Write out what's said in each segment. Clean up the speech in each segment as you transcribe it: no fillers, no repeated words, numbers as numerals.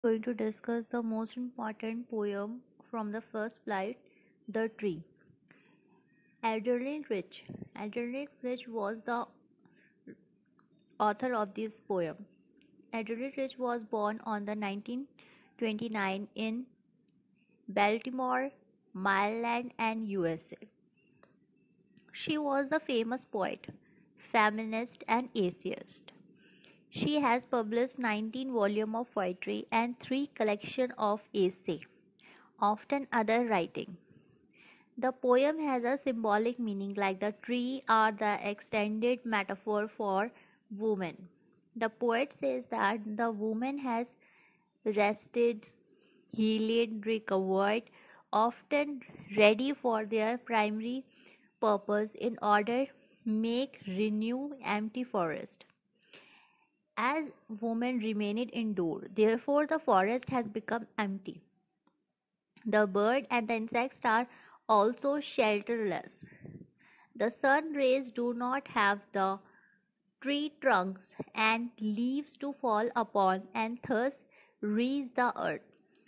Going to discuss the most important poem from the first flight, The Tree. Adrenaline Rich. Adrenaline Rich was the author of this poem. Adrenaline Rich was born on the 1929 in Baltimore, Maryland, and USA. She was a famous poet, feminist, and essayist. She has published 19 volumes of poetry and 3 collections of essays, often other writing. The poem has a symbolic meaning like the tree are the extended metaphor for woman. The poet says that the woman has rested, healed, recovered, often ready for their primary purpose in order make renew empty forest. As women remained indoor, therefore the forest has become empty. The bird and the insects are also shelterless. The sun rays do not have the tree trunks and leaves to fall upon and thus reach the earth.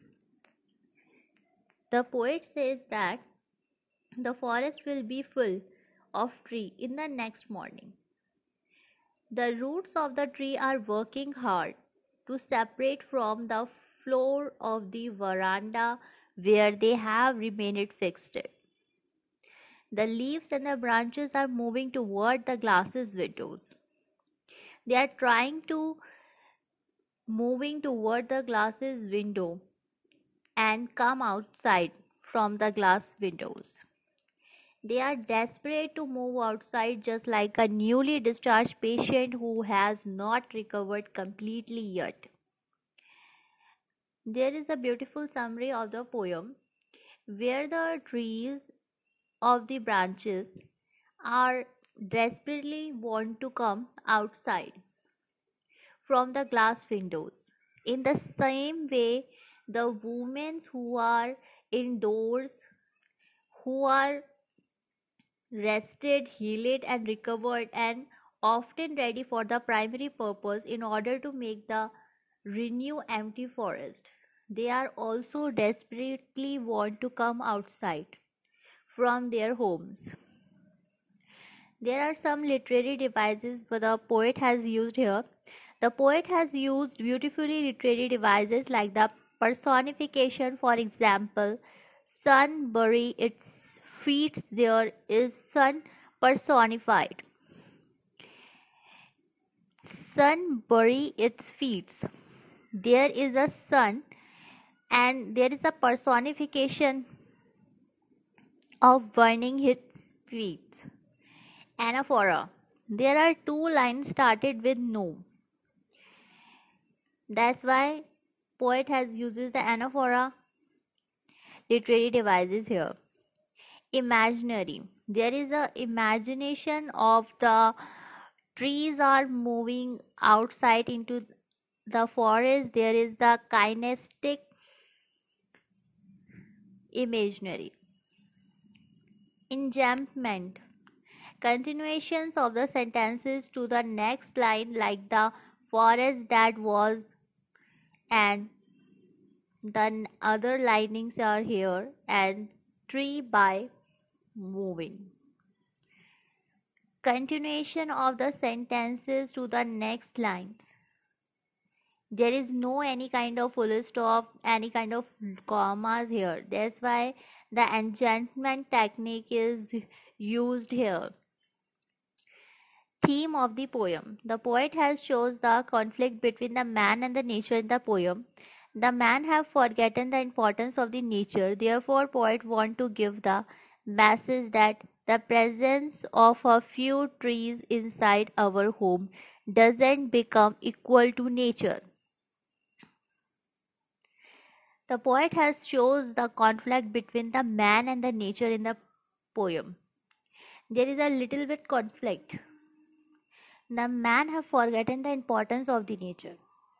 The poet says that the forest will be full of tree in the next morning. The roots of the tree are working hard to separate from the floor of the veranda where they have remained fixed. The leaves and the branches are moving toward the glasses windows. They are trying to moving toward the glasses window and come outside from the glass windows. They are desperate to move outside just like a newly discharged patient who has not recovered completely yet. There is a beautiful summary of the poem where the trees of the branches are desperately want to come outside from the glass windows. In the same way, the women who are indoors, who are rested, healed, and recovered, and often ready for the primary purpose in order to make the renew empty forest. They are also desperately want to come outside from their homes. There are some literary devices the poet has used here. The poet has used beautifully literary devices like the personification, for example, sun bury its feet, there is sun personified. Sun bury its feet. There is a sun and there is a personification of burning his feet. Anaphora. There are two lines started with no. That's why poet has uses the anaphora literary devices here. Imaginary. There is a imagination of the trees are moving outside into the forest. There is the kinesthetic imaginary. Enjambment. Continuations of the sentences to the next line like the forest that was and the other linings are here and tree by moving. Continuation of the sentences to the next lines. There is no any kind of full stop, any kind of commas here. That's why the enchantment technique is used here. Theme of the poem. The poet has shows the conflict between the man and the nature in the poem. The man have forgotten the importance of the nature. Therefore, poet want to give the message that the presence of a few trees inside our home doesn't become equal to nature. The poet has shows the conflict between the man and the nature in the poem. There is a little bit conflict. The man have forgotten the importance of the nature.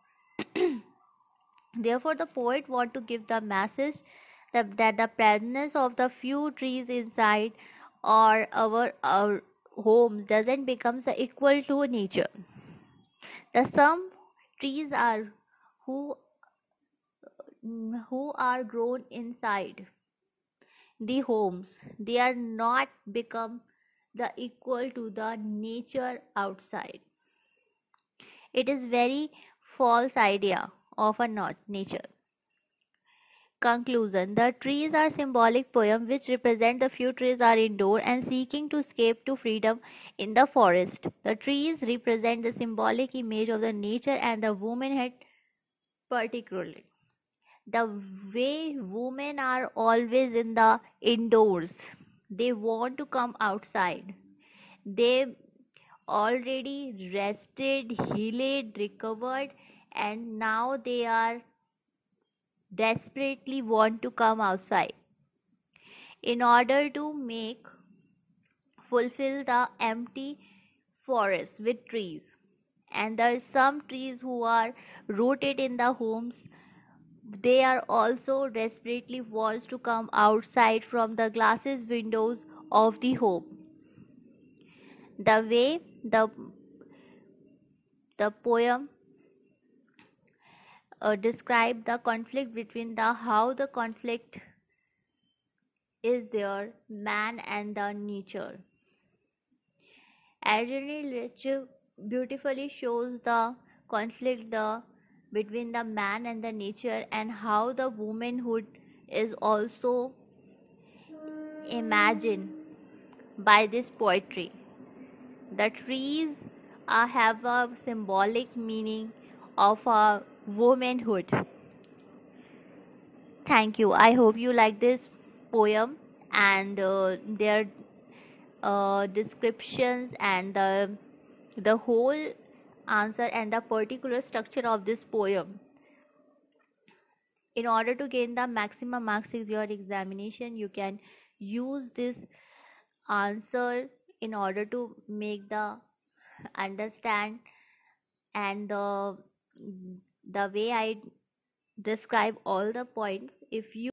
Therefore, the poet want to give the message that the presence of the few trees inside or our homes doesn't become equal to nature. The some trees are who who are grown inside the homes. They are not become the equal to the nature outside. It is very false idea of a not nature. Conclusion. The trees are symbolic poem which represent the few trees are indoor and seeking to escape to freedom in the forest. The trees represent the symbolic image of the nature and the womanhood particularly. The way women are always in the indoors, they want to come outside. They already rested, healed, recovered, and now they are desperately want to come outside in order to make fulfill the empty forest with trees. And there are some trees who are rooted in the homes. They are also desperately wants to come outside from the glasses windows of the home. The way the poem describe the conflict between the how the conflict is there man and the nature. Adrienne Rich beautifully shows the conflict between the man and the nature and how the womanhood is also imagined by this poetry. The trees have a symbolic meaning of a womanhood. Thank you. I hope you like this poem and their descriptions and the whole answer and the particular structure of this poem. In order to gain the maximum marks in your examination, you can use this answer in order to make the understand and the way I describe all the points. If you